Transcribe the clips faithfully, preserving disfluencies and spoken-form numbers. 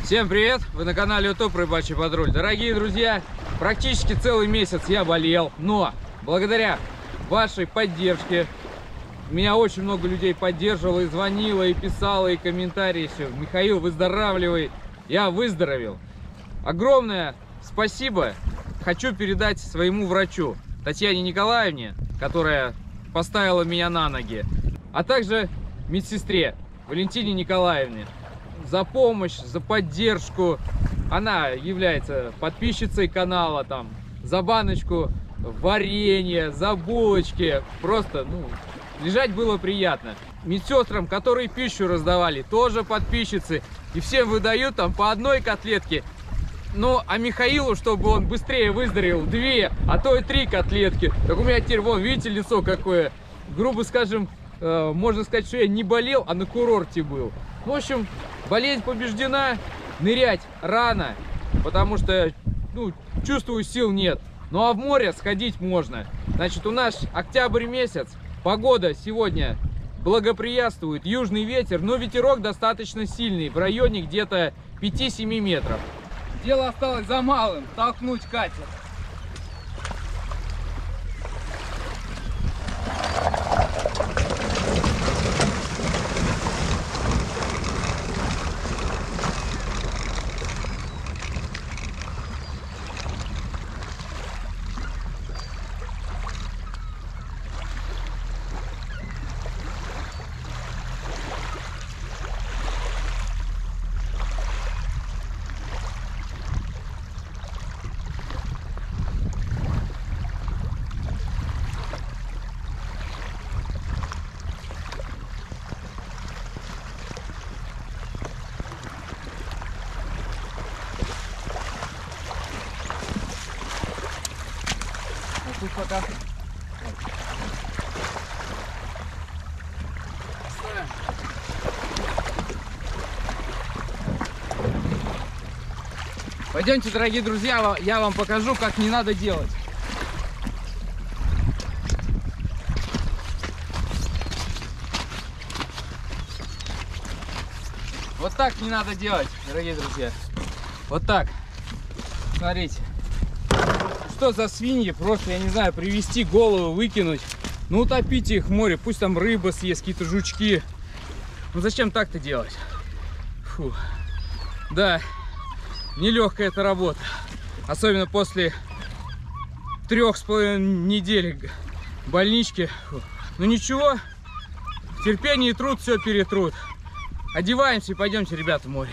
Всем привет! Вы на канале YouTube Рыбачий Патруль. Дорогие друзья, практически целый месяц я болел, но благодаря вашей поддержке меня очень много людей поддерживало, и звонило, и писало, и комментарии. Все. Михаил, выздоравливай. Я выздоровел. Огромное спасибо хочу передать своему врачу Татьяне Николаевне, которая поставила меня на ноги, а также медсестре Валентине Николаевне за помощь, за поддержку. Она является подписчицей канала, там, за баночку варенья, за булочки. Просто, ну, лежать было приятно. Медсестрам, которые пищу раздавали, тоже подписчицы. И всем выдают там по одной котлетке. Ну, а Михаилу, чтобы он быстрее выздоровел, две, а то и три котлетки. Так у меня теперь, вон, видите, лицо какое. Грубо скажем, э, можно сказать, что я не болел, а на курорте был. В общем, болезнь побеждена, нырять рано, потому что, ну, чувствую, сил нет. Ну а в море сходить можно. Значит, у нас октябрь месяц, погода сегодня благоприятствует, южный ветер, но ветерок достаточно сильный, в районе где-то пяти-семи метров. Дело осталось за малым, толкнуть катер. Тут пока. Пойдемте, дорогие друзья, я вам покажу, как не надо делать. Вот так не надо делать, дорогие друзья. Вот так. Смотрите. Что за свиньи, просто, я не знаю, привести голову, выкинуть. Ну, утопите их в море, пусть там рыба съест, какие-то жучки. Ну, зачем так-то делать? Фу. Да, нелегкая эта работа. Особенно после трех с половиной недель больнички. Фу. Ну, ничего, терпение и труд все перетрут. Одеваемся и пойдемте, ребята, в море.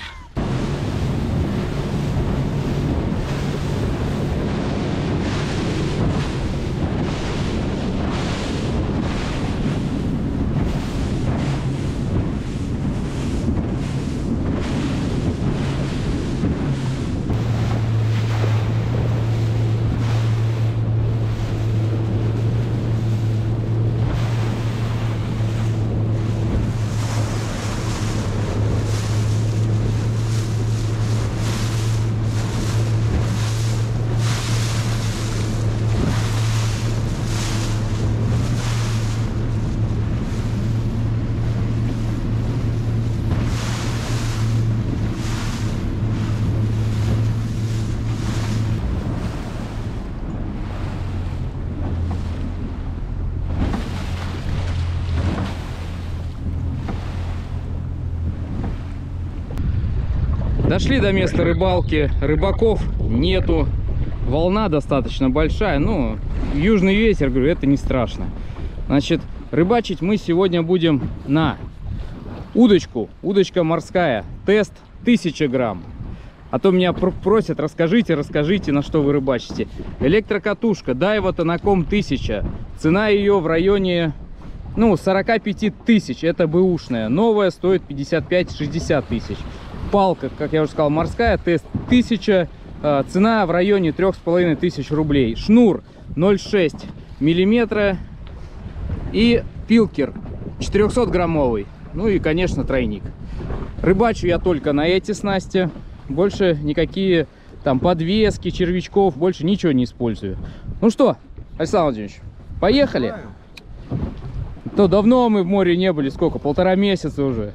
Дошли до места рыбалки, рыбаков нету, волна достаточно большая, ну, южный ветер, говорю, это не страшно. Значит, рыбачить мы сегодня будем на удочку, удочка морская, тест тысяча грамм. А то меня просят, расскажите, расскажите, на что вы рыбачите. Электрокатушка Daiwa Tanakom тысяча, цена ее в районе, ну, сорока пяти тысяч, это бэушная, новая стоит пятьдесят пять-шестьдесят тысяч. Палка, как я уже сказал, морская, тест тысяча, цена в районе трёх с половиной тысяч рублей. Шнур ноль целых шесть десятых миллиметра и пилкер четырехсотграммовый. Ну и, конечно, тройник. Рыбачу я только на эти снасти. Больше никакие там подвески, червячков, больше ничего не использую. Ну что, Александр Владимирович, поехали? То давно мы в море не были, сколько, полтора месяца уже.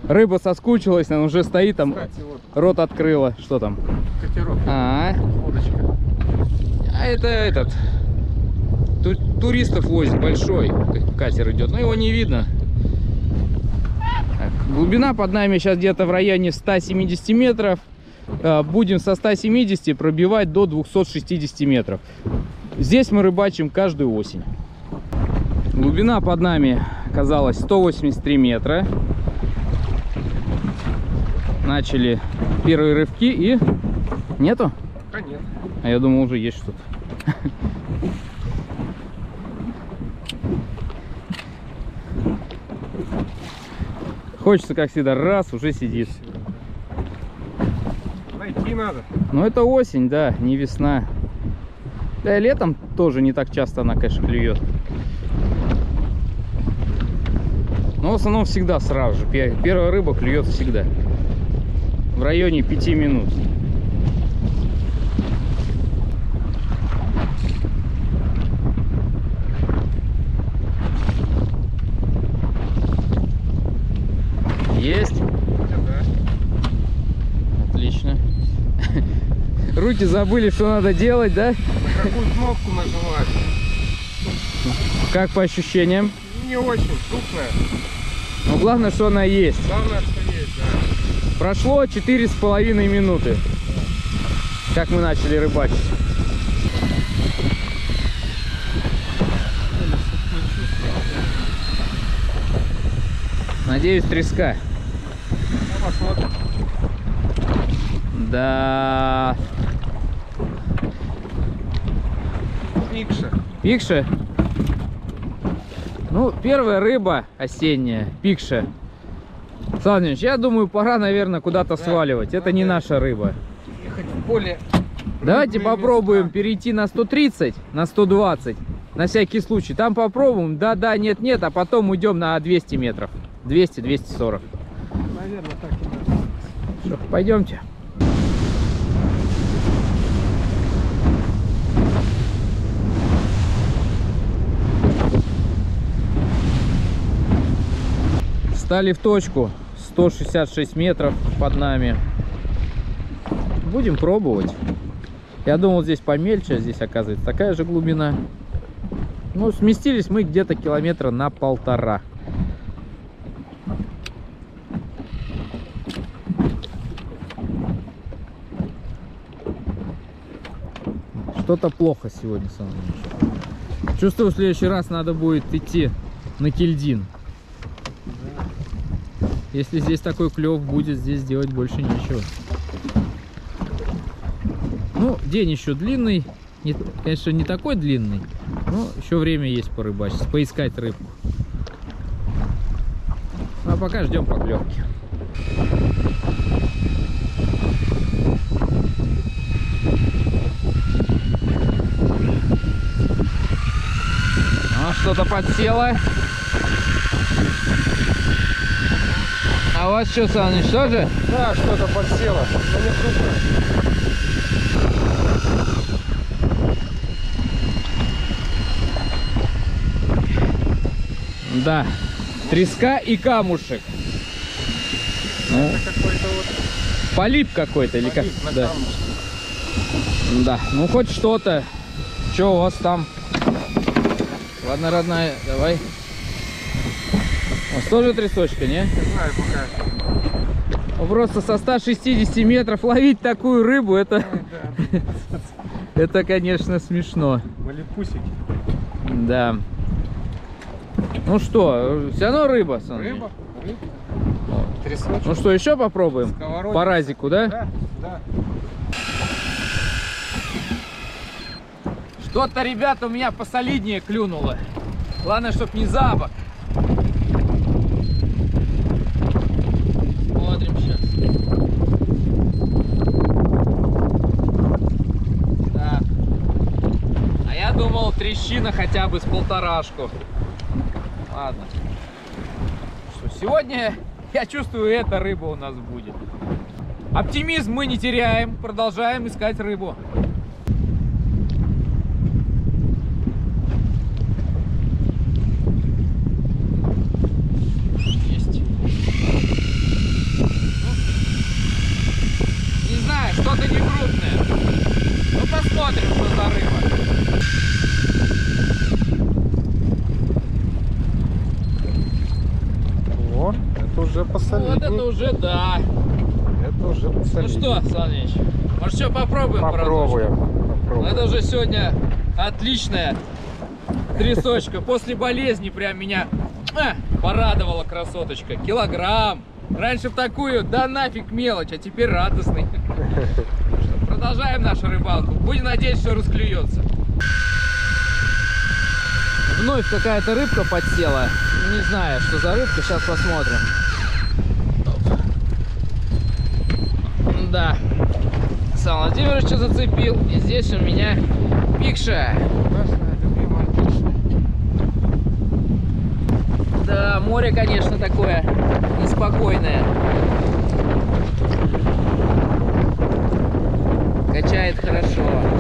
Рыба соскучилась, она уже стоит там, Кстати, вот. рот открыла. Что там? Катерок. А, -а, -а. Лодочка. А это этот ту туристов возит, большой катер идет, но его не видно. Так, глубина под нами сейчас где-то в районе ста семидесяти метров. Будем со ста семидесяти пробивать до двухсот шестидесяти метров. Здесь мы рыбачим каждую осень. Глубина под нами оказалась сто восемьдесят три метра. Начали первые рывки и нету? А нет. А я думал, уже есть что-то. Хочется, как всегда, раз, уже сидит. Найти надо. Ну это осень, да, не весна. Да и летом тоже не так часто она, конечно, клюет. Но в основном всегда сразу же. Первая рыба клюет всегда. В районе пяти минут. Есть? Да. Отлично. Руки забыли, что надо делать, да? На какую кнопку нажимать? Как по ощущениям? Не очень крупная. Но главное, что она есть. Главное, что есть, да. Прошло четыре с половиной минуты, как мы начали рыбачить. Надеюсь, треска. Ну, посмотрим. Да. Пикша. Пикша? Ну, первая рыба осенняя, пикша. Саныч, я думаю, пора, наверное, куда-то да, сваливать. Это не наша рыба. Ехать в поле. Давайте попробуем места. Перейти на сто тридцать, на сто двадцать. На всякий случай. Там попробуем, да-да, нет-нет, а потом уйдем на двести метров. двести — двести сорок. Наверное, так и надо. Что, пойдемте. Стали в точку. сто шестьдесят шесть метров под нами. Будем пробовать. Я думал, здесь помельче, а здесь оказывается такая же глубина. Ну, сместились мы где-то километра на полтора. Что-то плохо сегодня со мной. Чувствую, в следующий раз надо будет идти на кильдин. Если здесь такой клев будет, здесь делать больше нечего. Ну, день еще длинный. Не, конечно, не такой длинный, но еще время есть порыбачить, поискать рыбку. А пока ждем поклевки. А, что-то подсело. А у вас что, Саныч, тоже? Да, что-то подсело, но не крупное. Да, треска и камушек. Ну, какой-то вот полип какой-то или как? Да. Да, ну хоть что-то. Что у вас там? Ладно, родная, давай. У вас тоже трясочка, не? Не знаю пока. Ну, просто со ста шестидесяти метров ловить такую рыбу, это, Да. это, конечно, смешно. Малипусики. Да. Ну что, все равно рыба, Саныч? Рыба? Рыба. Вот. Трясочек. Ну что, еще попробуем? Сковородица. По разику, да? Да, да. Что-то, ребята, у меня посолиднее клюнуло. Главное, чтоб не за бок. Смотрим сейчас. Да. А я думал, трещина хотя бы с полторашку. Ладно. Что, сегодня, я чувствую, эта рыба у нас будет. Оптимизм мы не теряем. Продолжаем искать рыбу. уже Ну, посолиднее. вот это уже да. Это уже Ну посолиднее. что, Саныч, может что попробуем? Попробуем. Ну, Попробуем. это же сегодня отличная трясочка. После болезни прям меня а, порадовала красоточка. Килограмм. Раньше в такую, да нафиг мелочь, а теперь радостный. Что, продолжаем нашу рыбалку. Будем надеяться, что расклюется. Вновь какая-то рыбка подсела. Не знаю, что за рыбка. Сейчас посмотрим. Да. Сан Владимирович зацепил. И здесь у меня пикша. Наша любимая пикша. Да, море, конечно, такое неспокойное. Качает хорошо.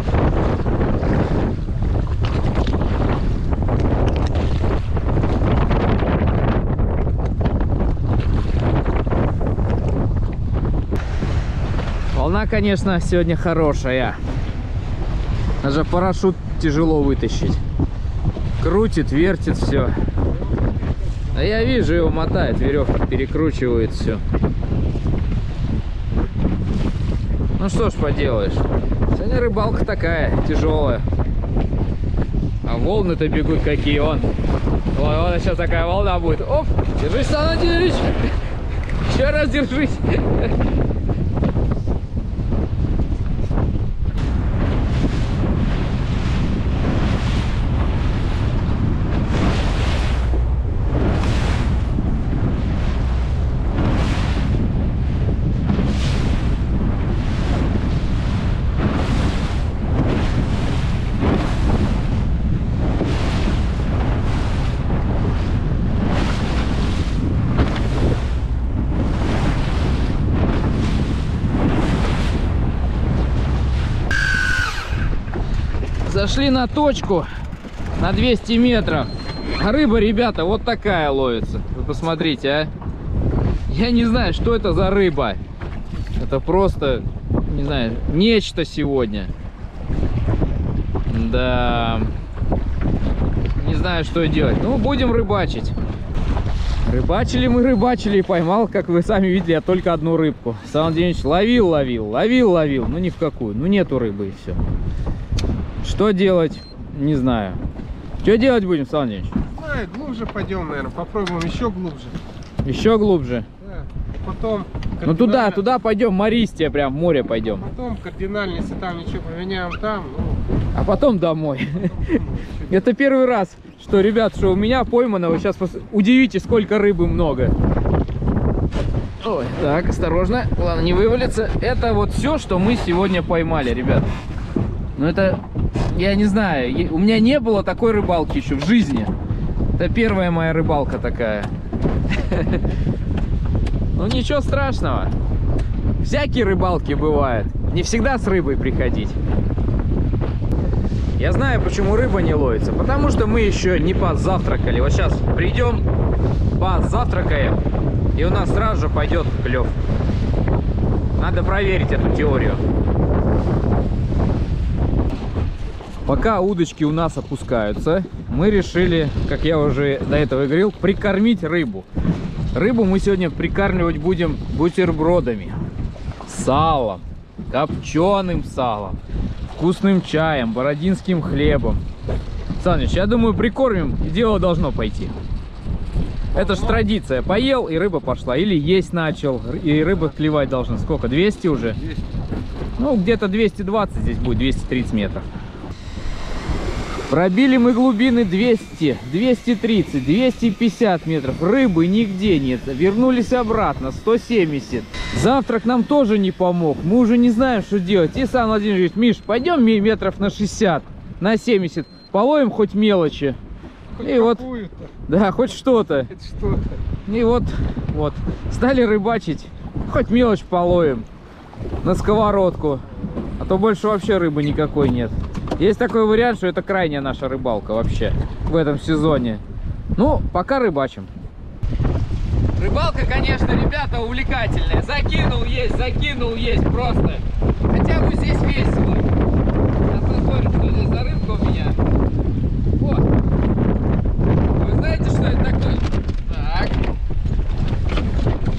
Волна, конечно, сегодня хорошая. Даже парашют тяжело вытащить. Крутит, вертит все. А я вижу, его мотает, веревка перекручивает все. Ну что ж поделаешь. Сегодня рыбалка такая, тяжелая. А волны-то бегут какие, он. Ой, вот сейчас такая волна будет. Оп, держись, Сан Владимирович. Еще раз держись. Зашли на точку на двести метров. А рыба, ребята, вот такая ловится. Вы посмотрите, а. Я не знаю, что это за рыба. Это просто, не знаю, нечто сегодня. Да. Не знаю, что делать. Ну, будем рыбачить. Рыбачили мы, рыбачили и поймал, как вы сами видели, я только одну рыбку. Сан Владимирович ловил, ловил, ловил, ловил. Ну, ни в какую. Ну, нету рыбы и все. Что делать? Не знаю. Что делать будем, Сан Владимирович? Знаю, глубже пойдем, наверное. Попробуем еще глубже. Еще глубже? Да. Потом... Ну туда, туда пойдем, Мористия, прям в море пойдем. Потом кардинально, если там ничего поменяем там, ну... А потом домой. Это первый раз, что, ребят, что у меня поймано. Вы сейчас удивитесь, сколько рыбы много. Ой, так, осторожно. Ладно, не вывалится. Это вот все, что мы сегодня поймали, ребят. Ну это, я не знаю, у меня не было такой рыбалки еще в жизни. Это первая моя рыбалка такая. Ну ничего страшного. Всякие рыбалки бывают. Не всегда с рыбой приходить. Я знаю, почему рыба не ловится. Потому что мы еще не позавтракали. Вот сейчас придем, позавтракаем, и у нас сразу же пойдет клев. Надо проверить эту теорию. Пока удочки у нас опускаются, мы решили, как я уже до этого говорил, прикормить рыбу. Рыбу мы сегодня прикармливать будем бутербродами, салом, копченым салом, вкусным чаем, бородинским хлебом. Саныч, я думаю, прикормим, и дело должно пойти. Это ж традиция. Поел, и рыба пошла. Или есть начал, и рыба клевать должна. Сколько? двести уже? двести. Ну, где-то двести двадцать здесь будет, двести тридцать метров. Пробили мы глубины двести, двести тридцать, двести пятьдесят метров. Рыбы нигде нет. Вернулись обратно, сто семьдесят. Завтрак нам тоже не помог. Мы уже не знаем, что делать. И Сан Владимирович говорит: Миш, пойдем метров на шестьдесят, на семьдесят. Половим хоть мелочи. Хоть и вот, да, хоть что-то. Что и вот, вот, стали рыбачить. Хоть мелочь половим на сковородку. А то больше вообще рыбы никакой нет. Есть такой вариант, что это крайняя наша рыбалка вообще в этом сезоне. Ну, пока рыбачим. Рыбалка, конечно, ребята, увлекательная. Закинул есть, закинул есть просто. Хотя бы здесь весело. Сейчас посмотрим, что здесь за рыбка у меня. О! Вы знаете, что это такое? Так.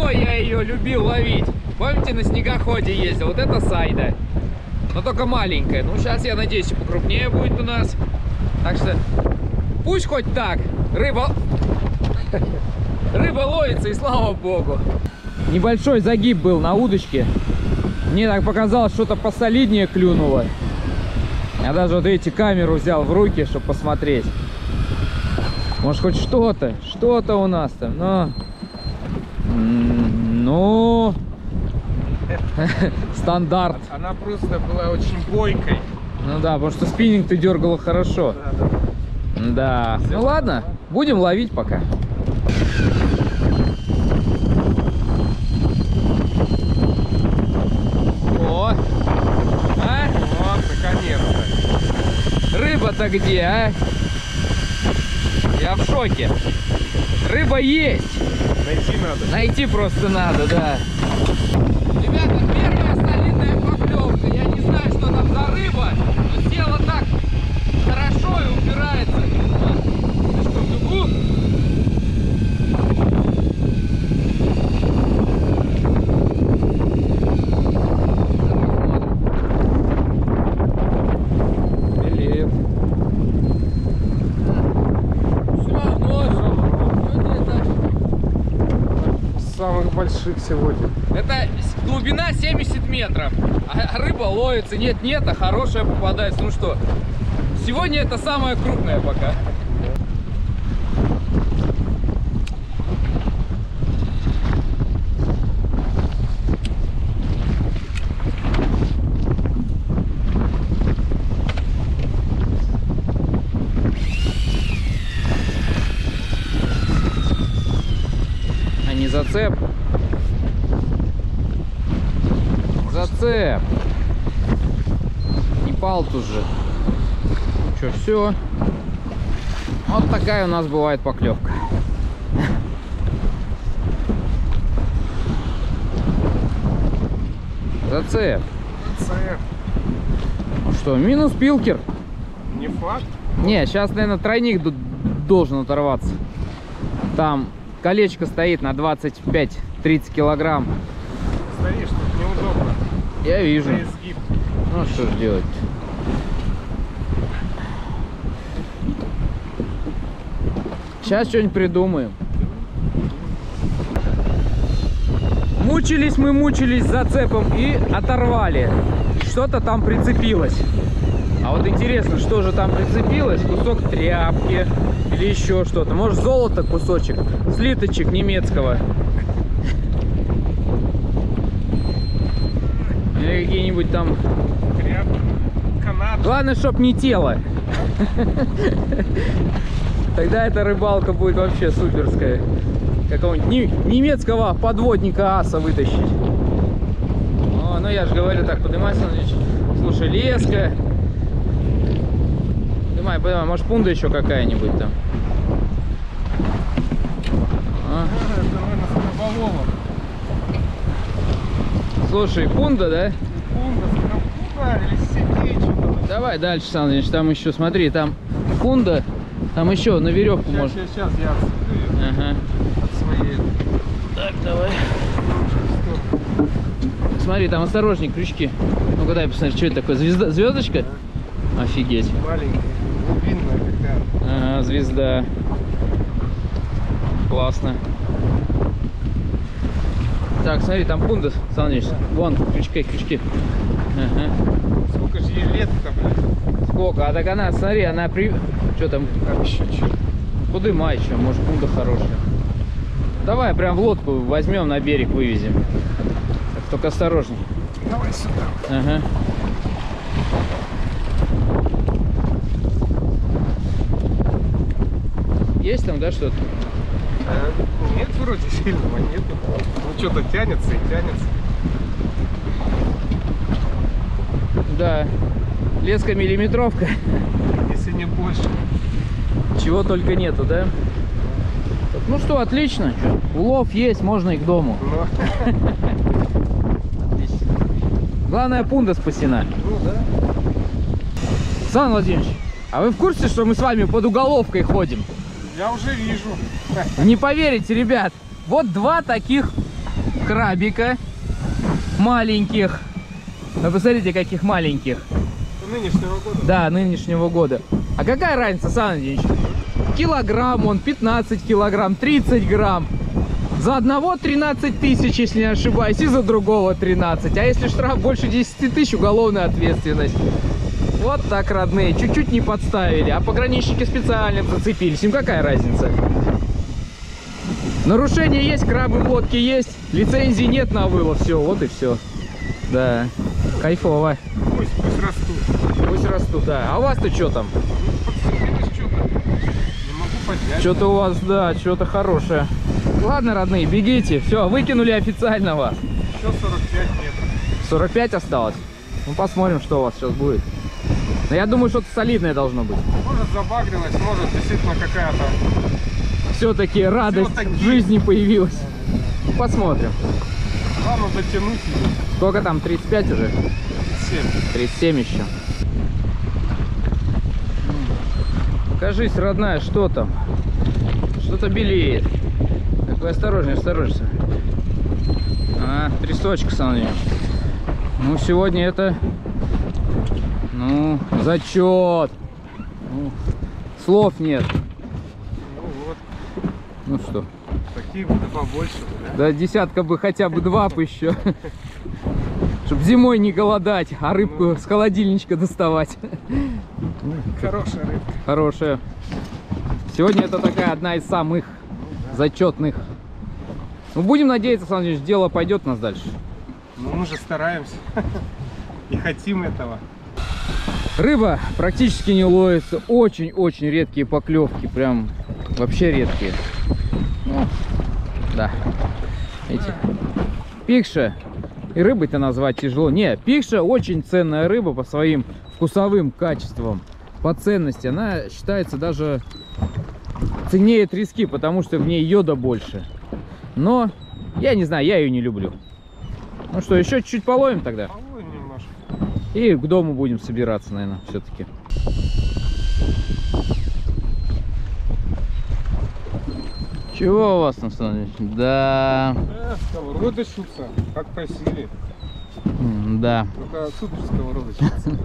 давно я ее любил ловить. Помните, на снегоходе ездил? Вот это сайда. Но только маленькая. Ну, сейчас, я надеюсь, и покрупнее будет у нас. Так что пусть хоть так. Рыба... Рыба ловится, и слава богу. Небольшой загиб был на удочке. Мне так показалось, что-то посолиднее клюнуло. Я даже вот эти камеру взял в руки, чтобы посмотреть. Может, хоть что-то, что-то у нас там, но... Ну... Стандарт. Она просто была очень бойкой. Ну да, потому что спиннинг ты дергала хорошо. Да, да. Да. Ну ладно, будем ловить пока. О! А? Вот, наконец-то. Рыба-то где, а? Я в шоке. Рыба есть. Найти надо. Найти просто надо, да. Ребята, первая солидная поклевка. Я не знаю, что там за рыба, но села так хорошо и упирается. Ты что, в дугу? Белеет. Все равно, Самых больших сегодня. это глубина семьдесят метров, а рыба ловится, нет-нет, а хорошая попадается. Ну что, сегодня это самая крупная пока. А не зацеп? Зацеп. Не палтус же. Что, все? Вот такая у нас бывает поклевка. Зацеп. Цеп. Ну что, минус пилкер? Не факт. Не, сейчас, наверное, тройник д- должен оторваться. Там колечко стоит на двадцать пять тридцать килограмм. Стоишь, тут неудобно. Я вижу. Да и сгиб. Ну что ж делать? Сейчас что-нибудь придумаем. Мучились мы, мучились с зацепом и оторвали. Что-то там прицепилось. А вот интересно, что же там прицепилось? Кусок тряпки или еще что-то. Может, золото кусочек, слиточек немецкого. Или какие-нибудь там... Тряпка. Канат. Главное, чтоб не тело. Тогда эта рыбалка будет вообще суперская. Какого-нибудь не- немецкого подводника аса вытащить. О, ну я же говорю, так, поднимайся, слушай, леска. Поднимай, поднимай, может, пунда еще какая-нибудь там. А. Это, наверное, с рыболовом. Слушай, пунда, да? Секунда, секунда, или сетей что-то. Давай дальше, Сан Ильич, там еще, смотри, там пунда, там еще на веревку Сейчас, можно. сейчас, сейчас я отцеплю ее Ага. от своей. Так, давай. Смотри, там осторожней, крючки. Ну-ка дай посмотри, что это такое? Звезда, звездочка? Офигеть. Маленькая, глубинная такая. Ага, звезда. Классно. Так, смотри, там пунда, Сан Ильич. Вон, крючки, крючки. Ага. Сколько же ей лет-то, блядь? Сколько? А так она, смотри, она при... Что там? Так, еще чуть. Подымай еще, может, пунда хорошая. Давай прям в лодку возьмем, на берег вывезем. Так, только осторожней. Давай сюда. Ага. Есть там, да, что-то? А, нет, вроде сильного нету. Ну, что-то тянется и тянется. Да. Леска миллиметровка. Если не больше. Чего только нету, да? Ну что, отлично. Чё? Улов есть, можно и к дому. Но... Отлично. Главное, пунда спасена. Ну да. Сан Владимирович, а вы в курсе, что мы с вами под уголовкой ходим? Я уже вижу. Не поверите, ребят, вот два таких крабика маленьких. Вы посмотрите, каких маленьких. Нынешнего года? Да, нынешнего года. А какая разница, Сан Ильич? Килограмм он, пятнадцать килограмм, тридцать грамм. За одного тринадцать тысяч, если не ошибаюсь, и за другого тринадцать. А если штраф больше десяти тысяч, уголовная ответственность. Вот так, родные, чуть-чуть не подставили. А пограничники специально зацепились. Им какая разница? Нарушение есть, крабы в лодке есть, лицензии нет на вылов. Все, вот и все. Да, кайфово. Пусть, пусть растут. Пусть растут, да. А у вас-то что там? Подцепилось что-то. Не могу поднять. Что-то у вас, да, что-то хорошее. Ладно, родные, бегите. Все, выкинули официально вас. Еще сорок пять метров. сорок пять осталось? Ну, посмотрим, что у вас сейчас будет. Но я думаю, что-то солидное должно быть. Может забагрилось, может действительно какая-то... Все-таки радость Все-таки. в жизни появилась. Посмотрим. Главное дотянуть ее. Сколько там? тридцать пять уже? семь. тридцать семь еще. Покажись, родная, что там? Что-то белеет. Такой осторожней, осторожней. А, трясочка, Саня. Ну, сегодня это... Ну, зачет. Ну, слов нет. Ну вот. Ну что? Такие бы да побольше. Да? Да десятка бы хотя бы два бы еще. Чтоб зимой не голодать, а рыбку Ну. с холодильничка доставать. Хорошая рыбка. Хорошая. Сегодня это такая одна из самых зачетных. Ну, будем надеяться, Сан Ильич, дело пойдет у нас дальше. Ну мы же стараемся. И хотим этого. Рыба практически не ловится. Очень-очень редкие поклевки. Прям вообще редкие. Ну, да. Эти. Пикша. И рыбой-то назвать тяжело. Не, пикша очень ценная рыба по своим вкусовым качествам. По ценности. Она считается даже ценнее трески, потому что в ней йода больше. Но, я не знаю, я ее не люблю. Ну что, еще чуть-чуть половим тогда? Половим немножко. И к дому будем собираться, наверное, все-таки. Чего у вас там, Сан Ильич? Да. Э, сковороды шутся, как просили. М, Да. Только отсюда же сковороды шутся.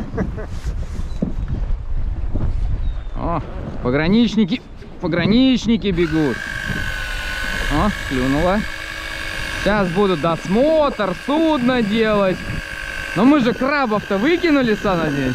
О, пограничники, пограничники бегут. О, клюнула. Сейчас будут досмотр, судно делать. Но мы же крабов-то выкинули, Сан Ильич.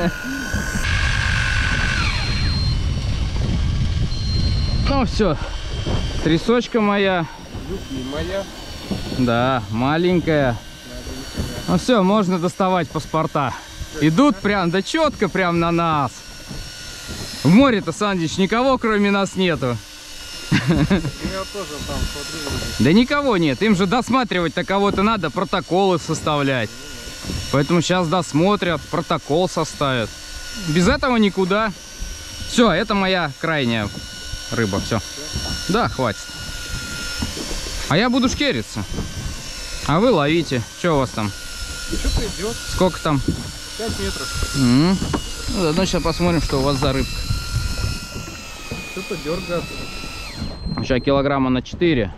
Ну все, трясочка моя. Любимая. Да, маленькая. Ну все, можно доставать паспорта. Идут прям, да четко прям на нас. В море-то, Сан Ильич, никого кроме нас нету. Я тоже там смотрю. Да никого нет, им же досматривать-то кого-то надо, протоколы составлять. Поэтому сейчас досмотрят, протокол составят. Без этого никуда. Все, это моя крайняя рыба, все. Да, хватит. А я буду шкериться. А вы ловите. Что у вас там? Что-то идет. Сколько там? пять метров. М-м. Ну, заодно сейчас посмотрим, что у вас за рыбка. Что-то дергается. Сейчас килограмма на четыре.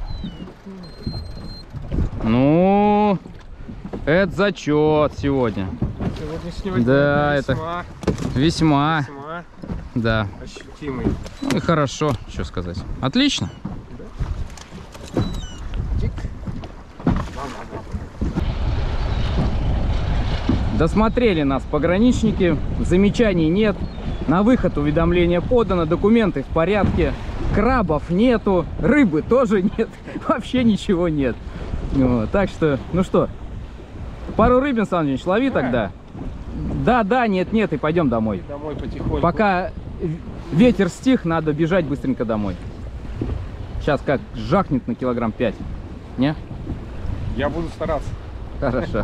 Ну, это зачет сегодня. Сегодняшнего Да, дня это весьма, Весьма, весьма да. ощутимый. Ну и хорошо, что сказать. Отлично. Досмотрели нас пограничники, замечаний нет. На выход уведомление подано, документы в порядке. Крабов нету, рыбы тоже нет, вообще ничего нет. Вот, так что, ну что, пару рыбин, Сан Ильич, лови тогда. Да, да, нет, нет, и пойдем домой. Домой потихоньку. Пока ветер стих, надо бежать быстренько домой. Сейчас как жахнет на килограмм пять. Не? Я буду стараться. Хорошо.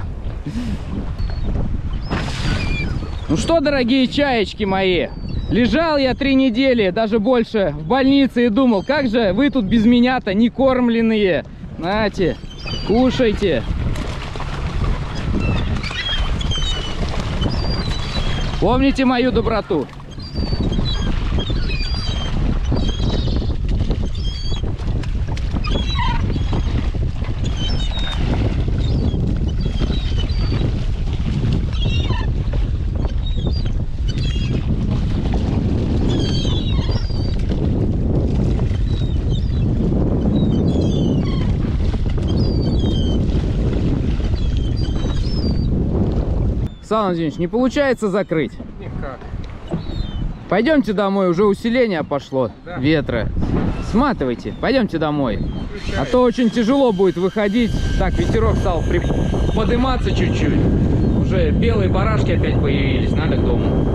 Ну что, дорогие чаечки мои, лежал я три недели, даже больше, в больнице и думал, как же вы тут без меня-то не кормленные. Нате, кушайте. Помните мою доброту. Сан Владимирович, не получается закрыть? Никак. Пойдемте домой, уже усиление пошло, Да. ветра. Сматывайте, пойдемте домой. Включай. А то очень тяжело будет выходить. Так, ветерок стал при... подниматься чуть-чуть. Уже белые барашки опять появились, надо к дому.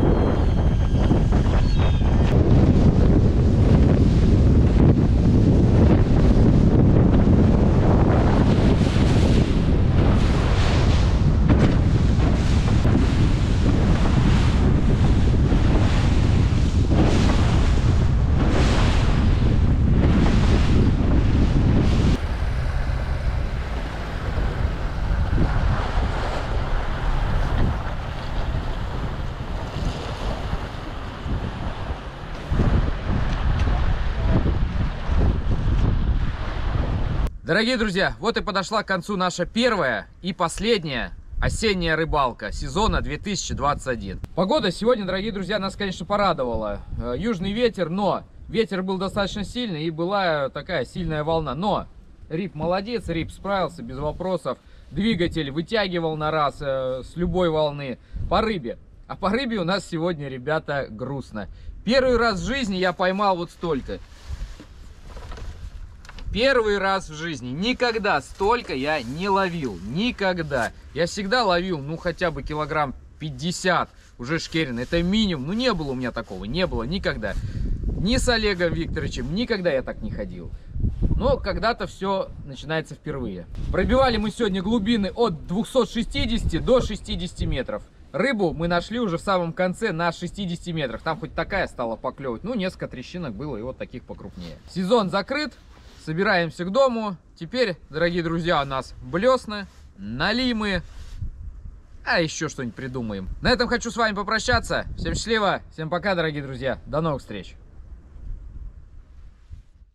Дорогие друзья, вот и подошла к концу наша первая и последняя осенняя рыбалка сезона две тысячи двадцать один. Погода сегодня, дорогие друзья, нас, конечно, порадовала. Южный ветер, но ветер был достаточно сильный и была такая сильная волна. Но Рип молодец, Рип справился без вопросов. Двигатель вытягивал на раз э, с любой волны по рыбе. А по рыбе у нас сегодня, ребята, грустно. Первый раз в жизни я поймал вот столько. Первый раз в жизни. Никогда столько я не ловил. Никогда. Я всегда ловил, ну, хотя бы килограмм пятьдесят. Уже шкерин. Это минимум. Ну, не было у меня такого. Не было никогда. Ни с Олегом Викторовичем. Никогда я так не ходил. Но когда-то все начинается впервые. Пробивали мы сегодня глубины от двухсот шестидесяти до шестидесяти метров. Рыбу мы нашли уже в самом конце на шестидесяти метрах. Там хоть такая стала поклевывать. Ну, несколько трещинок было и вот таких покрупнее. Сезон закрыт. Собираемся к дому. Теперь, дорогие друзья, у нас блесны, налимы, а еще что-нибудь придумаем. На этом хочу с вами попрощаться. Всем счастливо, всем пока, дорогие друзья. До новых встреч.